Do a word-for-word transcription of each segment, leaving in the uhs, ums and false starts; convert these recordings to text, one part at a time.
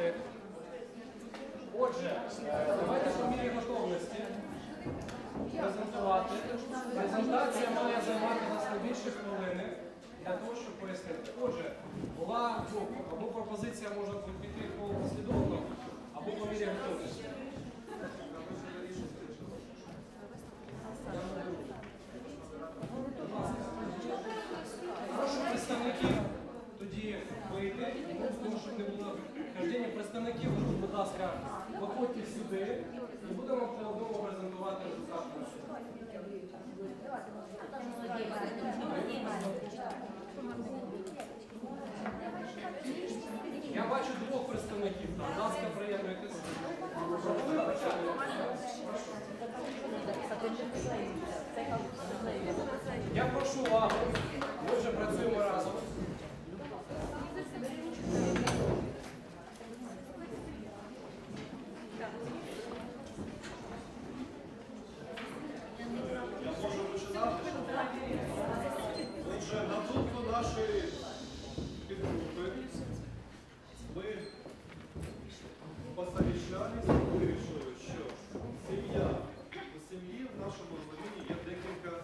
говорити. Отже, давайте по мірі готовності презентувати. Презентація має займати нас не більше хвилини для того, щоб пояснити. Отже, була або пропозиція може піти по послідовно, або по мірі готовності. Прошу представників тоді вийти, тому щоб не було хождення представників, будь ласка, виходьте сюди і будемо по одному презентувати результат. Я бачу двох представників, будь ласка, приєднуйтесь. Я прошу увагу, ми вже працюємо разом. Я можу починати. Отже, на думку нашої підгрупи, ми посовіщались і вирішили, що сім'я, у сім'ї в нашому розумінні є декілька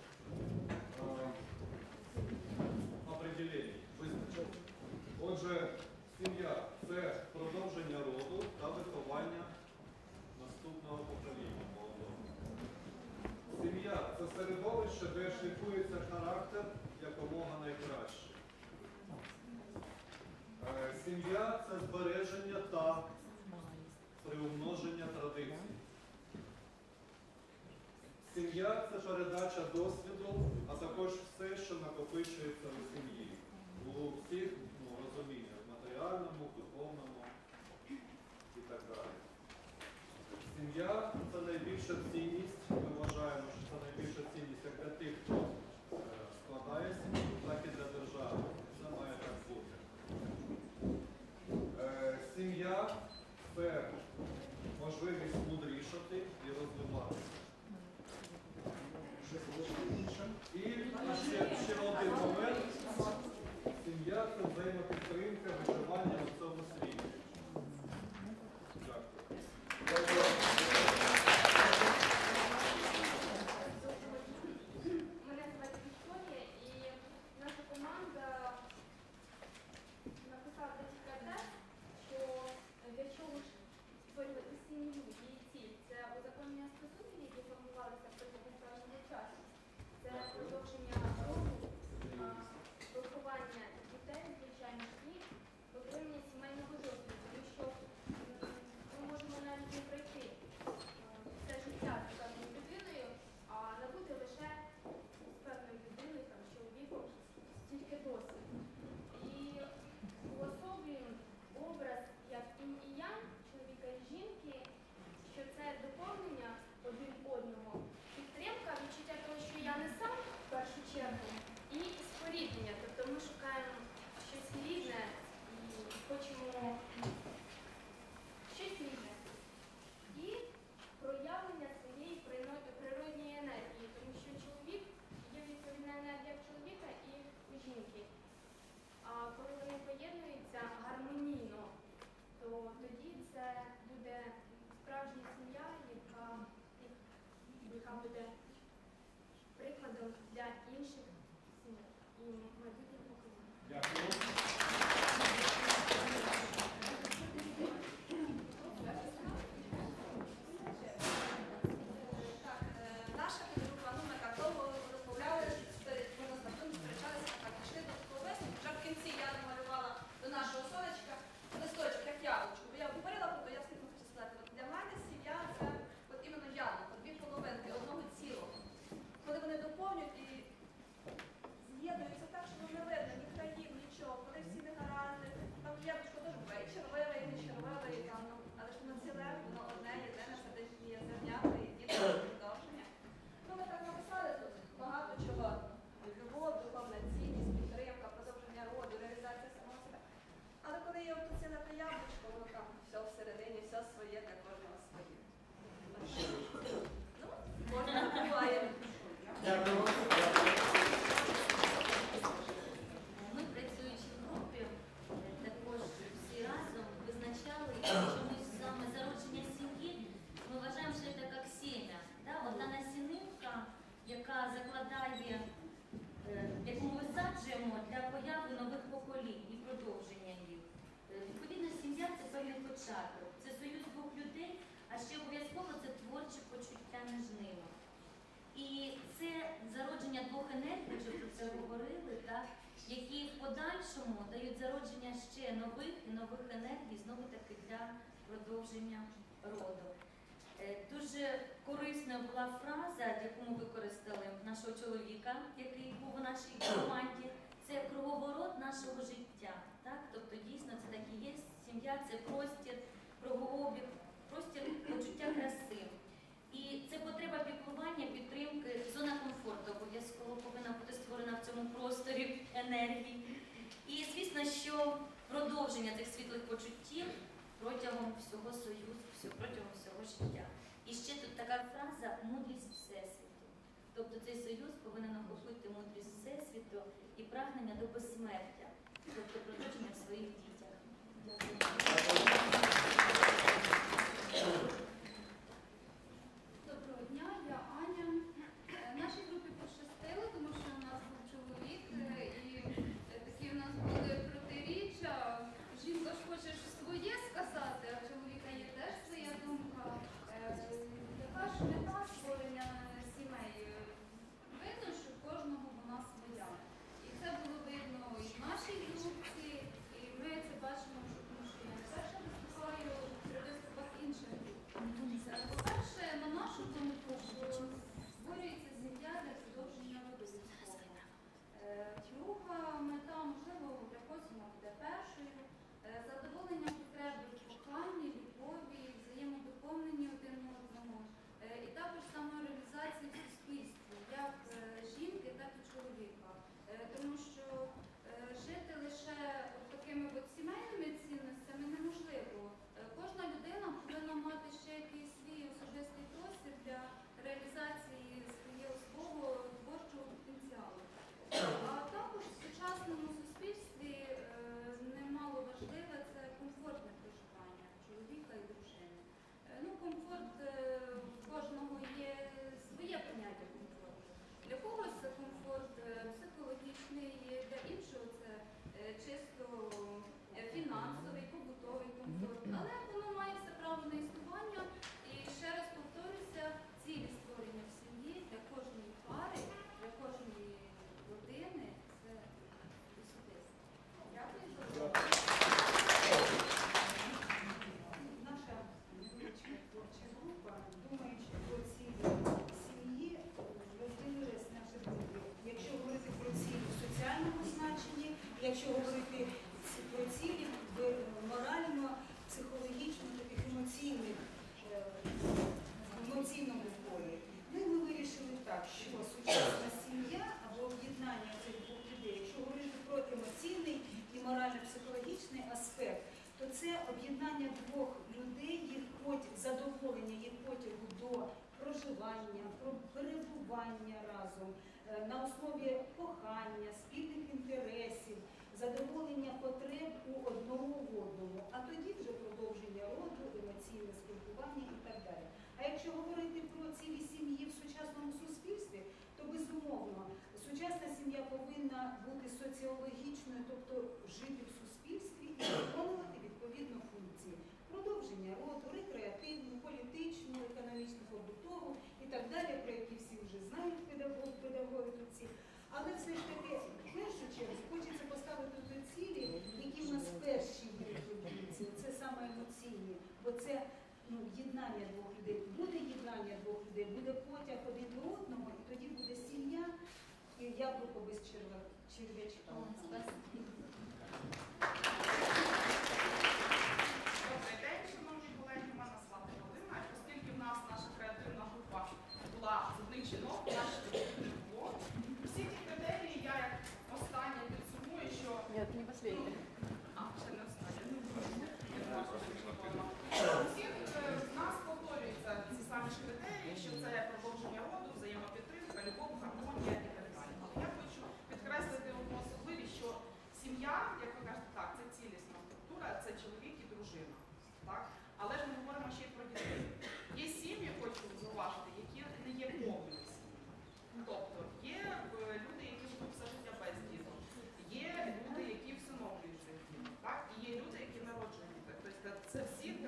определень, визначень. Отже, сім'я – це продовження роду та виховання наступного покоління молодого. Сім'я – це середовище, де шліфується характер якомога найкраще. Сім'я – це збереження та приумноження традицій. Сім'я – це передача досвіду, а також все, що накопичується у сім'ї. У всіх ну, розуміннях – матеріальному, духовному і так далі. Сім'я – це найбільша цінність. Ми вважаємо, що це найбільша цінність як для тих, хто складає сім'ю, так і для держави. Це має так бути. Сім'я – це можливість мудрішати і розвиватися. І ще, ще один момент. Сім'я – це взаємопідтримка, виживання у цьому світі. Дякую. Мене звати Вікторія, і наша команда написала декілька тез, що для чого ж створювати сім'ю, її ціль. Це узаконення стосунків, які формувалися протягом певного часу. Це продовження роду, виховання дітей, звичайно, і отримання сімейного досвіду. Тому що ми можемо навіть не пройти все життя з певною людиною, а набути лише з певною людиною, там, чоловіком, стільки досвіду. І уособлюємо образ як інь і янь, чоловіка і жінки, що це доповнення один одного, підтримка, відчуття того, що я не сам в першу чергу, і споріднення. Тобто ми шукаємо щось рідне і хочемо щось рідне. І проявлення своєї природньої енергії, тому що чоловік є відповідна енергія в чоловіка і у жінки. А коли вони поєднуються гармонійно, то тоді це буде справжня сім'я, яка, яка буде прикладом для інших сімей і майбутніх поколінь. Дякую. Так, наша підгрупа, ну ми так довго розмовляли, ми на старту сперечалися, так пішли до такого висновку. Вже в кінці я намалювала до нашого сонечка листочок, як яблучко. Бо я говорила про то, я встигну хочу сказати. От для мене сім'я це от іменно яблуко, дві половинки одного цілого. Коли вони доповнюють і з'єднуються так, що не видно ні країв, нічого. Коли всі не гаразди, там яблучко теж буває червиве і не червиве, і там, ну, але ж воно ціле, воно одне, єдине, що десь є зернята і діти продовження. Ну, ми так написали тут багато чого. Любов, духовна цінність, підтримка, продовження роду, реалізація самого себе. Але коли є от ціле те яблучко, воно там все всередині, все своє, для кожного своє. Ну, можна буває. Дякую. Ми, працюючи в групі, також всі разом визначали початок. Це союз двох людей, а ще обов'язково це творче почуття між ними. І це зародження двох енергій, вже про це говорили, так, які в подальшому дають зародження ще нових і нових енергій, знову-таки для продовження роду. Е, Дуже корисною була фраза, яку ми використали нашого чоловіка, який був у нашій команді. Це круговорот нашого життя. Так? Тобто дійсно це так і є. Сім'я – це простір, кругообіг, простір почуття краси. І це потреба піклування, підтримки, зона комфорту обов'язково повинна бути створена в цьому просторі енергії. І звісно, що продовження цих світлих почуттів протягом всього союзу, всього, протягом всього життя. І ще тут така фраза «мудрість Всесвіту». Тобто цей союз повинен охопити мудрість Всесвіту і прагнення до безсмертя, тобто продовження в своїх дітях. Дякую. Доброго дня, я Аня. Е, Нашій групі пощастило, тому що у нас був чоловік, е, і е, такі в нас були протиріччя. Жінка ж хоче ж своє сказати, а чоловіка є теж своя думка. Е, Яка ж мета створення сімей? Видно, що в кожного вона своя. І це було видно і в нашій групі, і ми це бачимо, що тому що я не перша виступаю при виступах інших груп. По-перше, на нашу думку, що створюється сім'я для продовження роду людського. Е, Друга мета, можливо, для когось вона буде першою. Е, Задоволення потреби в коханні, любові, взаємодоповненні один одного. Е, І також самореалізації в суспільстві, як е, жінки, так і чоловіка. Е, Тому що е, жити лише от такими от сімейними цінностями неможливо. Е, Кожна людина повинна мати ще якийсь свій особистий простір для реалізації своєго свого творчого потенціалу. А також в сучасному суспільстві е, немало важливе це комфортне проживання чоловіка і дружини. Е, Ну, комфорт е, у кожного є своє поняття комфорту. Для когось це комфорт е, психологічний, для іншого це е, чисто е, фінансовий, побутовий комфорт. Але воно має все право на існування. І ще раз повторюся, цілі створення в сім'ї для кожної пари, для кожної родини це особисто. Дякую за увагу. Наша невеличка творча група, думаючи про цілі сім'ї, розділилась на три групи. Якщо говорити про цілі в соціальному значенні, якщо говорити ці- про цілі в морально, психологічно, таких емоційних, е, в емоційному полі. Ну і ми вирішили так, що сучасна сім'я або об'єднання цих двох людей, якщо говорити про емоційний і морально-психологічний аспект, то це об'єднання двох людей, їх потяг, задоволення їх потягу до проживання, про перебування разом, е, на основі кохання, спільних інтересів, задоволення потреб у одному в одному, а тоді вже продовження роду, емоційне спілкування і так далі. А якщо говорити про цілі сім'ї в сучасному суспільстві, то безумовно сучасна сім'я повинна бути соціологічною, тобто жити в суспільстві і виконувати відповідно функції. Продовження роду, рекреативну, політичну, економічну, побутову і так далі, про які всі вже знають педагоги, педагоги тут всі. Але все ж таки, в першу чергу, хочеться поставити до цілі, які в нас перші будуть. Це саме емоційні, бо це ну, єднання двох людей. Буде єднання двох людей, буде потяг один до одного, і тоді буде сім'я і яблуко без черва- черв'ячка. Добрий день, шановні колеги, мене звати Галина. Оскільки в нас наша креативна група була з одних жінок, наш не було. Всі ті критерії я як остання підсумую, що... Ні, не последня. А, ще не остання. У всіх е, в нас повторюються ці самі ж критерії, що це продовження роду, взаємопідтримка, любов, гармонія і так далі. Але я хочу підкреслити одну особливість, що сім'я, як ви кажете, так, це цілісна структура, це чоловік і дружина. Так? Але ж ми говоримо ще й про дітей. Є сім'ї, хочу зауважити, які не є повними сім'ями. Тобто є е, люди, які живуть все життя без діток, є люди, які всиновлюють цих діток, так? І є люди, які народжують діток. Тобто це всі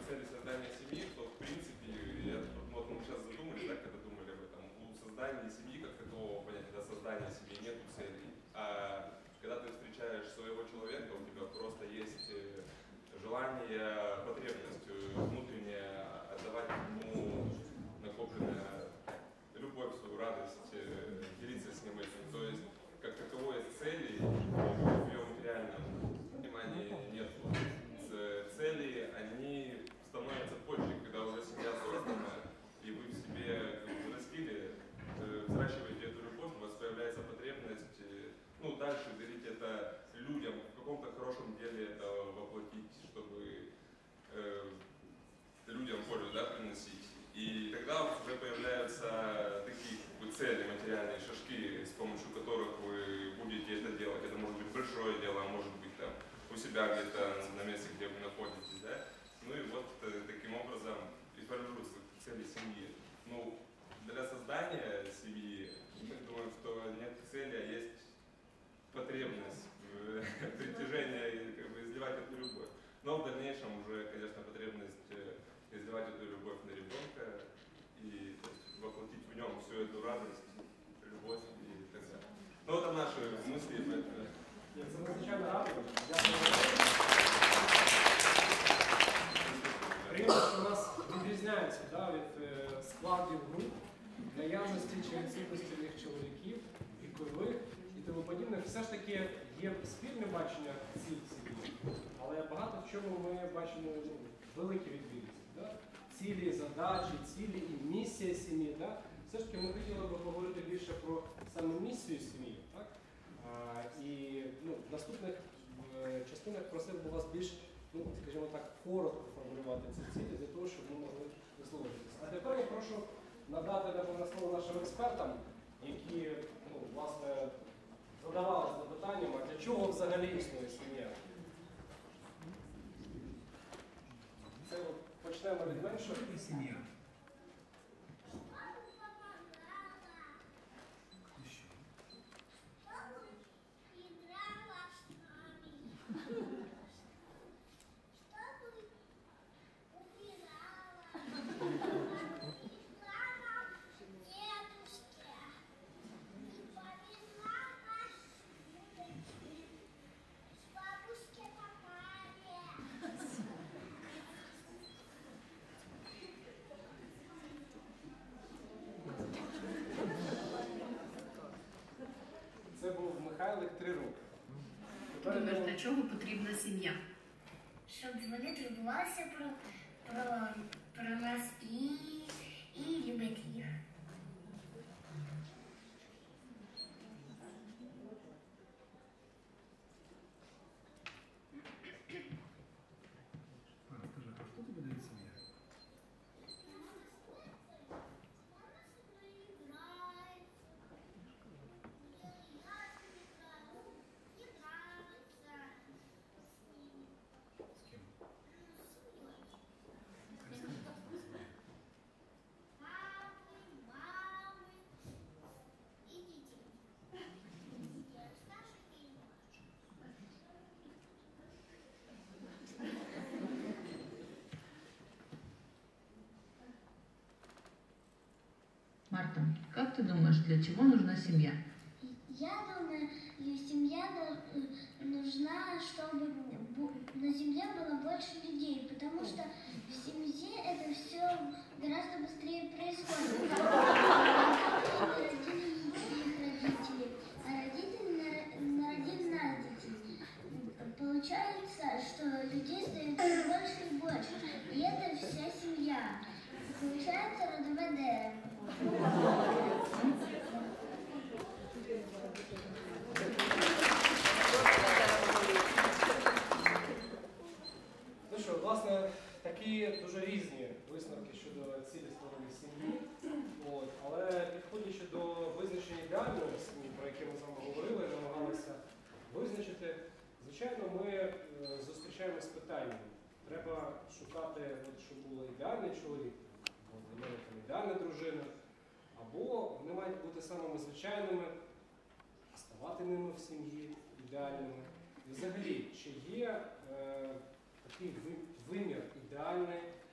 цели создания семьи, то в принципе, я, вот мы сейчас задумались, да, когда думали об этом, у создания семьи как такового понятия, да, создания семьи нет целей. А когда ты встречаешь своего человека, у тебя просто есть желание, потребность внутренняя отдавать ему накопленную любовь, свою радость, делиться с ним этим. То есть, как таковой цели в ее материальном понимании нет. Цели, они становятся позже, когда уже семья создана, и вы в себе взрастили, взращиваете эту любовь, у вас появляется потребность, ну, дальше дарить это людям, в каком-то хорошем деле это воплотить, чтобы э, людям пользу, да, приносить. И тогда уже появляются такие как бы, цели, материальные шажки, с помощью которых вы будете это делать. Это может быть большое дело, а может быть там у себя где-то на месте, где вы находитесь, да? Ну и вот э, таким образом и формируются цели семьи. Ну, для создания семьи мы думаем, что нет цели, а есть потребность в притяжении, как бы изливать эту любовь. Но в дальнейшем уже, конечно, потребность изливать эту любовь на ребенка и то есть, воплотить в нем всю эту радость, любовь и так далее. Ну, это наши мысли, поэтому... Це надзвичайно радий. Приємно, що у нас відрізняється да, від е, складів груп, наявності чи відсутності в них чоловіків, вікових і тому подібне. Все ж таки є спільне бачення ціль сім'ї, але багато в чому ми бачимо ну, великі відмінності. Да? Цілі, задачі, цілі і місія сім'ї. Да? Все ж таки ми хотіли б поговорити більше про саме місію сім'ї. Так? А, і ну, в наступних е, частинах просив би вас більш, ну, скажімо так, коротко формулювати ці цілі, для того, щоб ми могли висловитися. А тепер я прошу надати напевно слово нашим експертам, які ну, власне, задавалися запитанням, а для чого взагалі існує сім'я? Це от, почнемо від меншого. Сім'я. Це був Михайлик, три роки. Думаєш, для чого потрібна сім'я? Щоб вони турбувалися про, про, про нас і, і любити їх. А, скажи, а что тебе дает семья? С кем? Марта, как ты думаешь, для чего нужна семья? Я думаю, семья нужна, чтобы на земле было больше людей, потому что в семье это все гораздо быстрее происходит. Родители родителей, а родители народили нас детей. Получается, что людей становится больше и больше. И это вся семья. Получается родовое дерево. Ну що, власне, такі дуже різні висновки щодо цілі створення сім'ї. От. Але підходячи до визначення ідеальної сім'ї, про яке ми з вами говорили, намагалися визначити, звичайно, ми е, зустрічаємося з питанням. Треба шукати, от, щоб був ідеальний чоловік, або для мене там ідеальна дружина, або вони мають бути самими звичайними, ставати ними в сім'ї ідеальними. І взагалі, чи є е, такий вимір ідеальної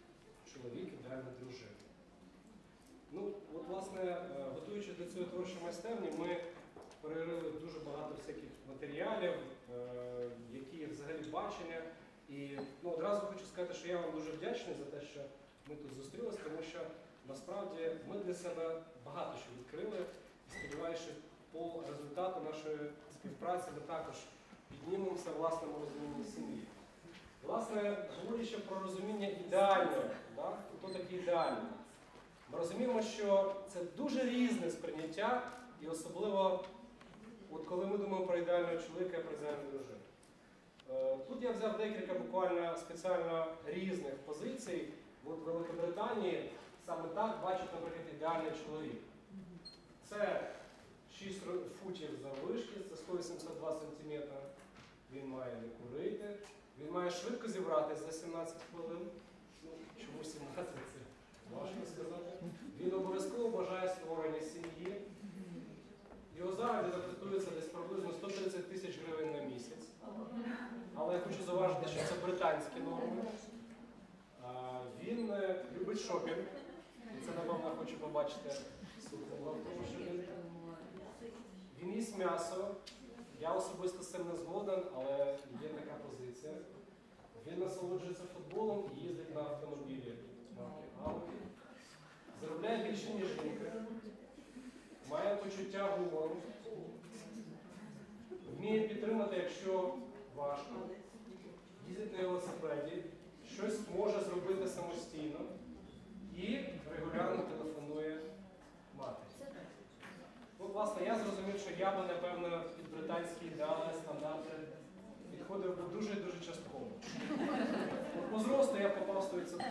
чоловік, ідеальна дружина. Ну, от, власне, е, готуючись до цієї творчої майстерні, ми перерили дуже багато всяких матеріалів, е, які взагалі бачення. І ну, одразу хочу сказати, що я вам дуже вдячний за те, що ми тут зустрілися, тому що насправді ми для себе багато що відкрили. І сподіваюся, що по результату нашої співпраці ми також піднімемося в власному розумінні сім'ї. Власне, говорячи про розуміння ідеального, так? Хто такий ідеальний? Ми розуміємо, що це дуже різне сприйняття, і особливо, от коли ми думаємо про ідеального чоловіка і про ідеальну дружину. Тут я взяв декілька буквально спеціально різних позицій. От в Великобританії саме так бачить, наприклад, ідеальний чоловік. Це шість футів заввишки, це сто вісімдесят два сантиметри. Він має не курити. Він має швидко зібратися за сімнадцять хвилин. Ну, чому сімнадцять? Це важко сказати. Він обов'язково бажає створення сім'ї. Його заробіток коштується десь приблизно сто тридцять тисяч гривень на місяць. Але я хочу зауважити, що це британські норми. Він любить шопінг. І це, напевно, хочу побачити субтитром, тому що він. Він їсть м'ясо. Я особисто з цим не згоден, але є така позиція. Він насолоджується футболом і їздить на автомобілі марки Audi. Заробляє більше, ніж жінка. Має почуття гумору. Вміє підтримати, якщо важко. Їздить на велосипеді. Щось може зробити самостійно. І регулярно телефонує матері. Ну, власне, я зрозумів, що я би, напевно, під британські ідеали, стандарти підходив би дуже і дуже частково. От по зросту я попав сто відсотків.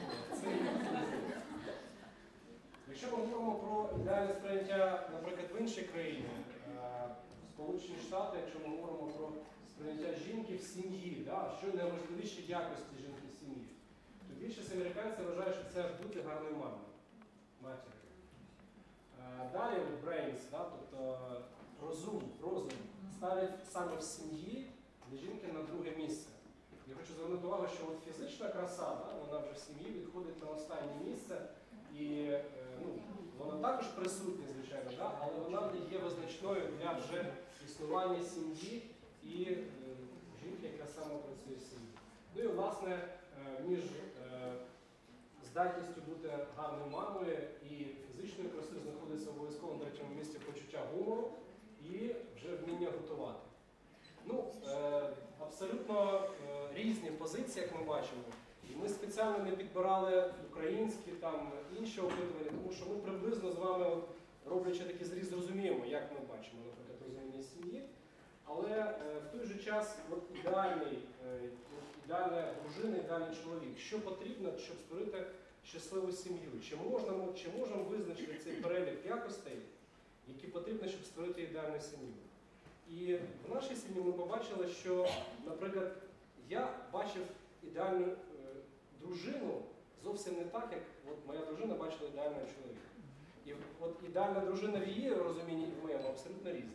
Якщо ми говоримо про ідеальне сприйняття, наприклад, в іншій країні, Сполучені Штати, якщо ми говоримо про сприйняття жінки в сім'ї, да, що найважливіші якості жінки в сім'ї, то більшість американців вважає, що це бути гарною мамою, матір'ю. Далі brains, да, тобто розум, розум ставлять саме в сім'ї для жінки на друге місце. Я хочу звернути увагу, що от фізична краса, да, вона вже в сім'ї відходить на останнє місце, і ну, вона також присутня, звичайно, да, але вона не є визначною для вже існування сім'ї і е, жінки, яка саме працює в сім'ї. Ну і, власне, е, між е, здатністю бути гарною мамою і фізичною красою знаходиться обов'язково на третьому місці почуття гумору і вже вміння готувати. Ну, е, абсолютно е, різні позиції, як ми бачимо. І ми спеціально не підбирали українські, там, інші опитування, тому що ми приблизно з вами, от, роблячи такий зріз, розуміємо, як ми бачимо, наприклад, розуміння сім'ї. Але е, в той же час от, ідеальний, е, ідеальна дружина, ідеальний чоловік. Що потрібно, щоб створити щасливу сім'ю? Чи можемо, чи можемо визначити цей перелік якостей, які потрібно, щоб створити ідеальну сім'ю? І в нашій сім'ї ми побачили, що, наприклад, я бачив ідеальну е, дружину зовсім не так, як от моя дружина бачила ідеального чоловіка. І от ідеальна дружина в її розумінні і в моєму абсолютно різні.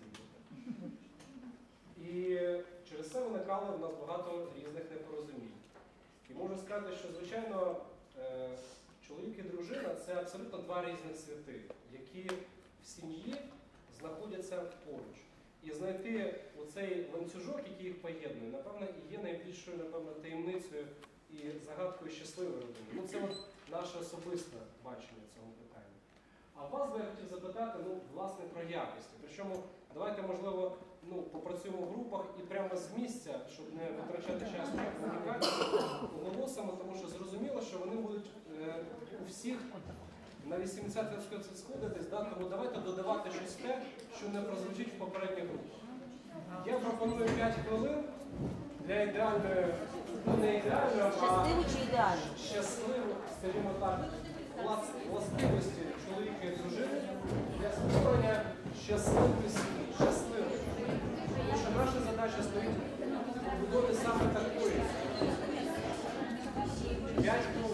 І через це виникало в нас багато різних непорозумінь. І можу сказати, що, звичайно, е, чоловік і дружина – це абсолютно два різних світи, які в сім'ї знаходяться поруч. І знайти оцей ланцюжок, який їх поєднує, напевно, і є найбільшою, напевно, таємницею і загадкою щасливої родини. Ну, це от наше особисте бачення цього питання. А вас би я хотів запитати, ну, власне, про якості. Причому, давайте, можливо, ну, попрацюємо в групах і прямо з місця, щоб не витрачати час на комунікацію, оголосимо, тому що зрозуміло, що вони будуть е, у всіх на вісімдесят відсотків сходитись, да? Тому давайте додавати щось те, що не прозвучить в попередніх групах. Я пропоную п'ять хвилин для ідеальної, ну не ідеальної, а щасливу чи ідеальну? Щасливу, скажімо так, властивості чоловіка і дружини для створення щасливої сім'ї, щасливої. Тому що наша задача стоїть в побудові саме такої. П'ять хвилин.